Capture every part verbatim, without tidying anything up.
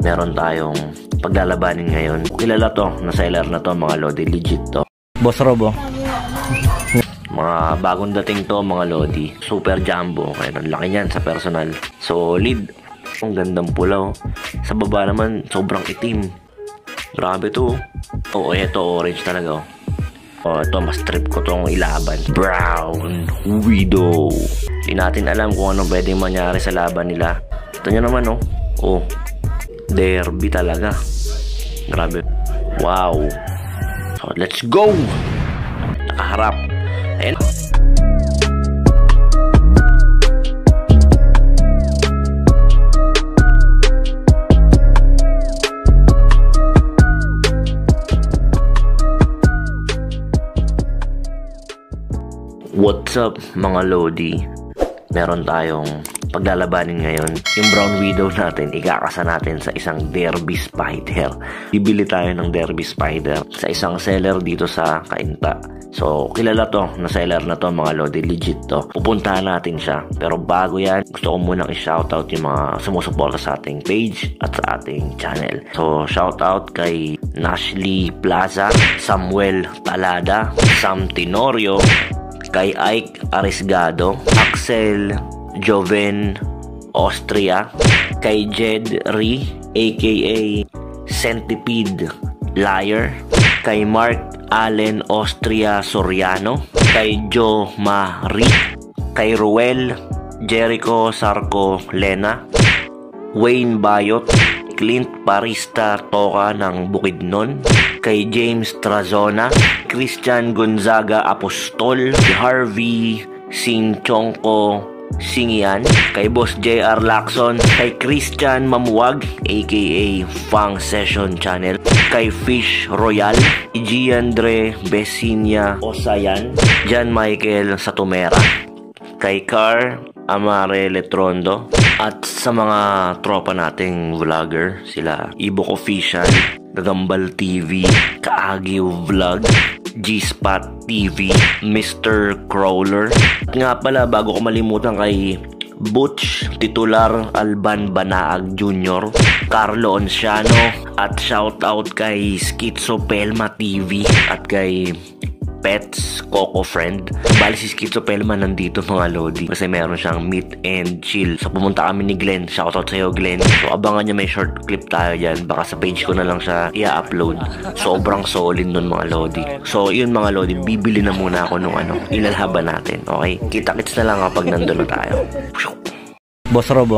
meron tayong paglalabanin ngayon. Kilala to, na seller na to mga lodi, legit to. Boss Robo. Mga bagong dating to mga lodi, super jumbo, kaya ang laki niyan sa personal. Solid, ang gandang pulaw. Sa baba naman, sobrang itim. Grabe to. Oo, oh, ito orange talaga. Oh, ito mas trip ko tong ilaban. Brown Widow. Hindi natin alam kung ano pwedeng mangyari sa laban nila. Ito nyo naman, oh. Oh, derby talaga. Grabe. Wow. So, let's go! Nakaharap. Ayan. What's up mga lodi? Meron tayong paglalabanin ngayon. Yung Brown Widow natin, ikakasa natin sa isang Derby Spider. Bibili tayo ng Derby Spider sa isang seller dito sa Cainta. So, kilala to, na seller na to mga lodi, legit to. Pupuntahan natin siya. Pero bago yan, gusto ko munang i-shoutout yung mga sumusuporta sa ating page at sa ating channel. So, shoutout kay Nashley Plaza, Samuel Talada, Sam Tenorio, kay Ike Arisgado, Axel Joven Austria, kay Jed Ri aka Centipede Liar, kay Mark Allen Austria Soriano, kay Joe Mari, kay Ruel Jericho Sarco Lena, Wayne Bayot, Clint Parista Toka ng Bukidnon, kay James Trazona, Christian Gonzaga Apostol, Harvey Sinchongko Singian, kay Boss J R Lacson, kay Christian Mamuwag aka Fang Session Channel, kay Fish Royal, Giandre Besinia Osayan, John Michael Satumera, kay Car Amare Letrondo, at sa mga tropa nating vlogger, sila Ibok Official, Gagambal T V, Kaagiw Vlog, G-Spot T V, Mister Crawler. At nga pala, bago ko malimutan, kay Butch Titular Alban Banaag Junior, Carlo Onciano, at shoutout kay Schizopelma T V at kay Pets Coco Friend. Bali si Schizopelma nandito mga lodi kasi meron siyang meet and chill. So pumunta kami ni Glenn. Shoutout sa'yo Glenn. So abangan nyo, may short clip tayo dyan. Baka sa page ko na lang siya i-upload. Sobrang solid nun mga lodi. So yun mga lodi, bibili na muna ako nung ano, ilalaban natin. Okay? Kita-kits na lang kapag nandun na tayo. Boss Robo.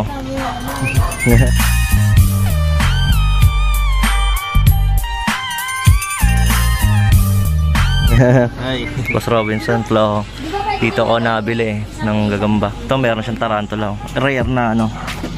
Hi. Boss Robinson Flo. Dito ko nabili eh, ng gagamba. Ito meron siyang tarantula. Rare na ano,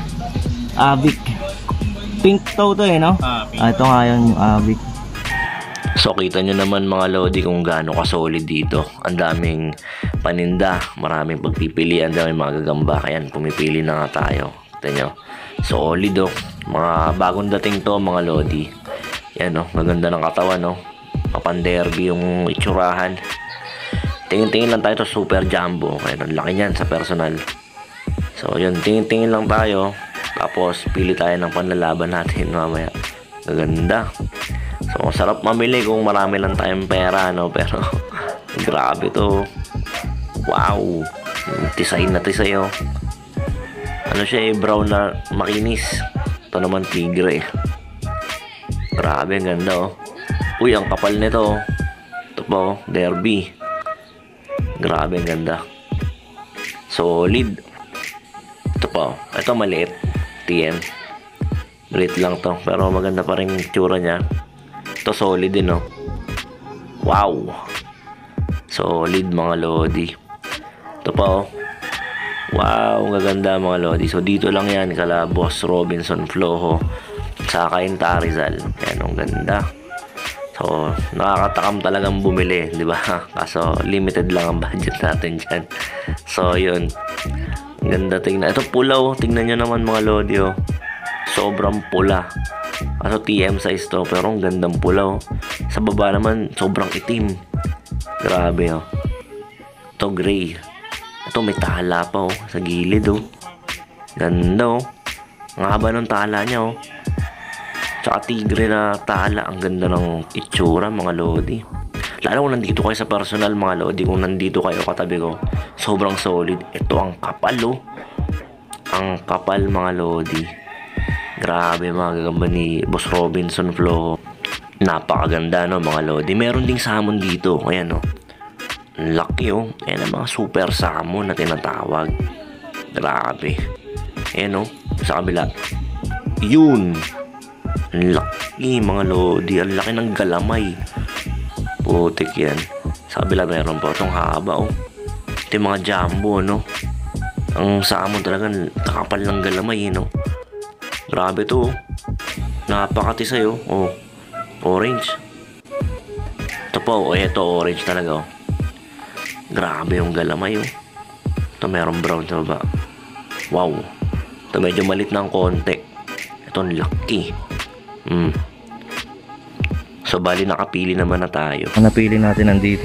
Avic. Pink to to eh, no? Ah, pink. Ah, ito nga yun yung Avic. So kita nyo naman mga lodi kung gaano ka-solid dito. Ang daming paninda, maraming pagpipilian, daming mga gagamba. Kaya pumipili na nga tayo. Kita nyo, solid oh. Mga bagong dating to mga lodi. Yan oh, maganda ng katawan no. Kapan-derby yung itsurahan. Tingin-tingin lang tayo to, super jumbo. Kaya ang laki niyan sa personal. So yun, tingin-tingin lang tayo. Tapos pili tayo ng panlalaban natin mamaya. Maganda. So sarap mamili kung marami lang tayong pera no. Pero grabe to. Wow. Tisay na tisay oh. Ano siya eh, brown na makinis. Ito naman tigre eh. Grabe, ang ganda oh. Uy, ang kapal nito. Ito po, derby. Grabe, ang ganda. Solid. Ito po. Ito maliit. T M. Maliit lang to. Pero maganda pa rin yung tsura niya. Ito solid din, no? Wow. Solid, mga lodi. Ito po. Wow, ang gaganda, mga lodi. So, dito lang yan. Kala Boss Robinson Flojo. Sa Cainta Rizal. Yan, ang ganda. So, nakakatakam talagang bumili, di ba? Kaso, limited lang ang budget natin dyan. So, yun. Ganda tingnan. Ito pulaw. Tingnan nyo naman mga lodi, oh. Sobrang pula. Kaso, T M size to. Pero, ang gandang pulaw. Sa baba naman, sobrang itim. Grabe, oh. Ito, gray. Ito, may tala pa, oh. Sa gilid, oh. Ganda, oh. Ang haba ng tala niya, oh. Tsaka tigre na tala. Ang ganda ng itsura mga lodi. Lalo kung nandito kayo sa personal mga lodi, kung nandito kayo katabi ko, sobrang solid. Ito ang kapal oh. Ang kapal mga lodi. Grabe mga gagamba ni Boss Robinson Flow. Napakaganda no mga lodi. Meron ding salmon dito. Ayan oh. Laki oh. Ayan ang mga super salmon na tinatawag. Grabe. Ayan oh. Sa kabila. Yun. Laki mga lodi. Ang laki ng galamay. Putik yan. Sa kabila meron pa itong haba oh. Ito yung mga jumbo no. Ang salmon talagang kakapal ng galamay no. Grabe to oh. Napakatisay oh. Oh. Orange. Ito po oh. Ito orange talaga oh. Grabe yung galamay oh. Ito meron brown sa baba. Wow. Ito medyo malit ng konti. Ito ang laki. Hmm. So bali nakapili naman na tayo. Ang napili natin nandito.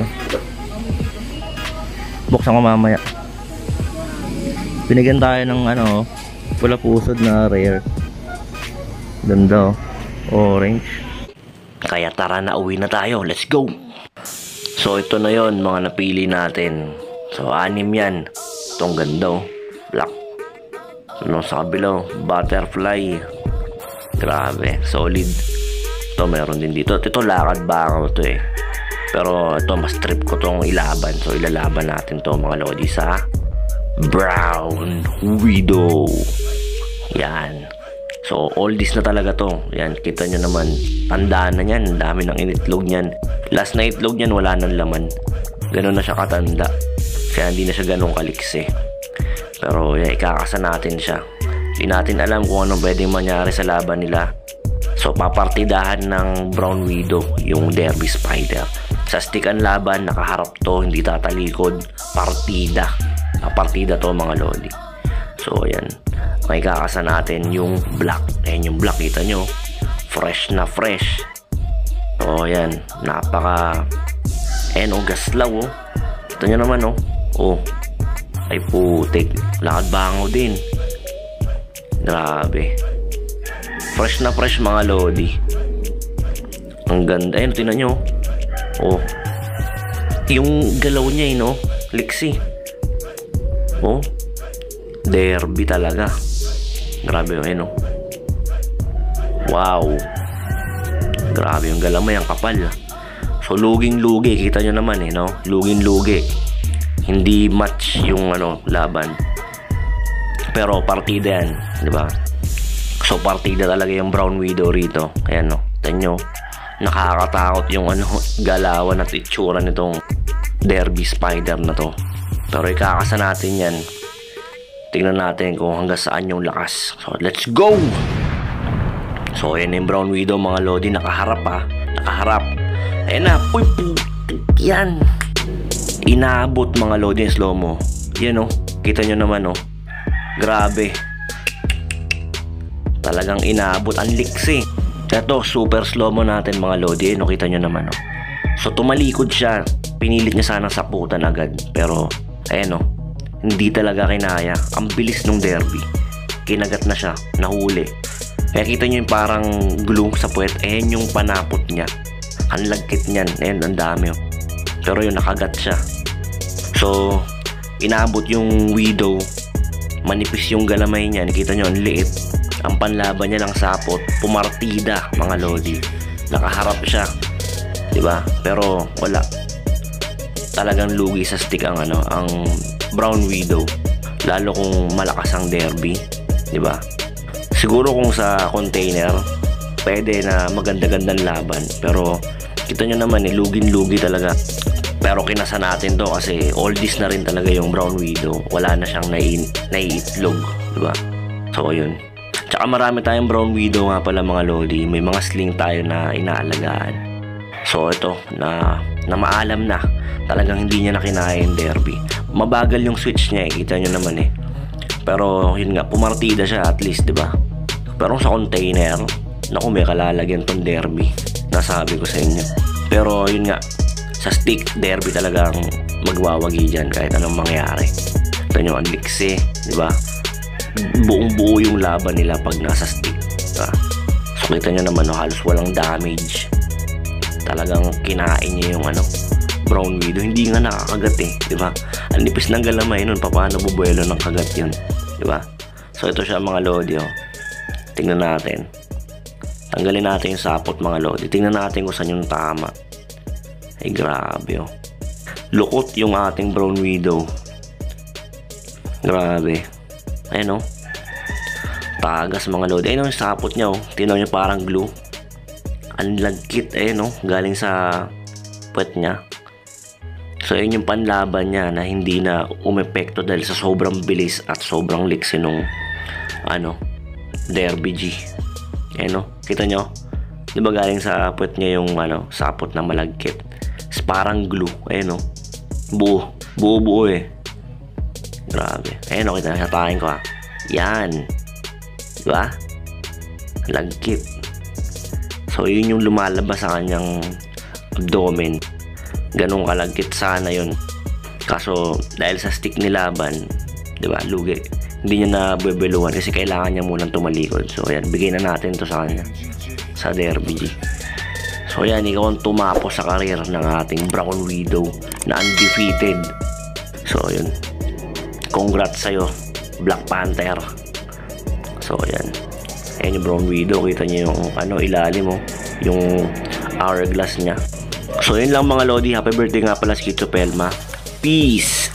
Buksan ko mamaya. Binigyan tayo ng ano, pula pusod na rare. Ganda oh. Orange. Kaya tara na, uwi na tayo. Let's go. So ito na yon mga napili natin. So anim yan. Itong ganda oh. Black. Ano sa kabila oh. Butterfly. Grabe. Solid. Ito meron din dito. Ito lakad bangaw to eh. Pero ito mas trip ko tong ilaban. So ilalaban natin to mga lodi sa Brown Widow. Yan. So oldies na talaga to. Yan. Kita nyo naman. Tandaan na yan. Dami ng initlog nyan. Last na itlog nyan wala nang laman. Ganun na siya katanda. Kaya hindi na siya ganun kaliksi. Pero yan, ikakasa natin siya. Hindi natin alam kung anong pwedeng mangyari sa laban nila. So papartidahan ng Brown Widow yung Derby Spider. Sa stick ang laban, nakaharap to, hindi tatalikod. Partida. Partida to mga lodi. So ayan, makikakasa natin yung black. Ayan yung black, kita nyo. Fresh na fresh. So ayan, napaka ayan o, gaslaw o. Kita nyo naman o. Oh, ay putik. Lakad bango din. Grabe. Fresh na fresh mga lodi. Ang ganda. Ayun, tinan nyo. Oh. Yung galaw niya eh, no? Liksi. Oh. Derby talaga. Grabe yun, eh, no? Wow. Grabe yung galamay, ang kapal. So, luging-lugi. Kita nyo naman, eh, no? Luging-lugi. Hindi match yung, ano, laban. Pero, partida yan. Diba? So, partida talaga yung Brown Widow rito. Ayan, no? Tignan nyo. Nakakatakot yung, ano, galawan at itsura nitong Derby Spider na to. Pero, ikakasa natin yan. Tingnan natin kung hanggang saan yung lakas. So, let's go! So, ayan yung Brown Widow, mga lodi. Nakaharap, ha? Nakaharap. Ayan na. Uy, putik yan. Inaabot, mga lodi, yung slow-mo. Yan, no? Kita nyo naman, no? Grabe. Talagang inaabot. Ang liksi. Ito, super slow-mo natin, mga lodi. No? Kita nyo naman, no? So, tumalikod siya. Pinilit niya sana saputan agad. Pero, ayan, no? Hindi talaga kinaya. Ang bilis ng Derby. Kinagat na siya. Nahuli. Kaya kita nyo yung parang glue sa puwet. Ayan yung panapot niya. Ang lagkit niyan. Ayan, ang dami. Oh. Pero yun, nakagat siya. So, inaabot yung Widow. Manipis yung galamay niya. Nakita nyo, ang liit. Ang panlaban niya lang sapot. Pumartida, mga lodi. Nakaharap siya. Diba? Pero, wala. Talagang lugi sa stick ang ano, ang Brown Widow. Lalo kung malakas ang Derby. Diba? Siguro kung sa container, pwede na maganda-gandang laban. Pero, kita nyo naman, eh, lugin-lugi talaga. Pero kinasa natin to kasi oldies na rin talaga yung Brown Widow. Wala na siyang naiitlog. Diba? So, yun. Tsaka marami tayong Brown Widow nga pala, mga lodi. May mga sling tayo na inaalagaan. So, ito, na, na maalam na. Talagang hindi niya na kinaya yung Derby. Mabagal yung switch niya, eh. Kita nyo naman, eh. Pero, yun nga, pumartida siya at least, diba? Pero sa container, naku, may kalalagyan tong Derby. Nasabi ko sa inyo. Pero, yun nga, sa stick, Derby talagang magwawagi dyan kahit anong mangyari. Ito nyo, ang liksi, diba? Buong buo yung laban nila pag nasa stick, diba? So So kita nyo naman, no, halos walang damage. Talagang kinain niya yung ano, brown widow. Hindi nga nakakagat eh, di ba? Ang nipis ng galamay nun, paano bubuelo ng kagat yun, di ba? So ito siya mga lodi, oh. Tingnan natin. Tanggalin natin yung sapot mga lodi. Tingnan natin kung saan yung tama. Ay grabe, oh. Lukot yung ating brown widow. Grabe. Ayan, oh. Tagas mga lodi. Ayun, oh, yung sapot niya, oh. Tinaw niya parang glue. Ang lagkit, ayun, oh. Galing sa puwet niya. So yun yung panlaban niya na hindi na umepekto dahil sa sobrang bilis at sobrang liksi nung ano, Derby G. Ayan, oh. Kita nyo? Di ba galing sa puwet niya yung ano, sapot na malagkit? It's parang glue. Ayan, oh. Buo. Buo-buo eh. Grabe. Ayan, oh. Kita na. Hatakin ko, ha. Yan. Diba? Lagkit. So yun yung lumalabas sa kanyang abdomen. Ganong kalagkit sana yun. Kaso dahil sa stick nilaban, diba, lugi, hindi niya na bebeluhan kasi kailangan niya munang tumalikod. So ayan, bigay na natin to sa kanya sa Derby. So ayan, ikaw ang tumapos sa karir ng ating Brown Widow na undefeated. So yun, congrats sa'yo, Black Panther. So ayan, ayan yung Brown Widow. Kita niyo yung ano, ilalim mo, yung hourglass niya. So yun lang mga lodi. Happy birthday nga pala si Kitso Pelma. Peace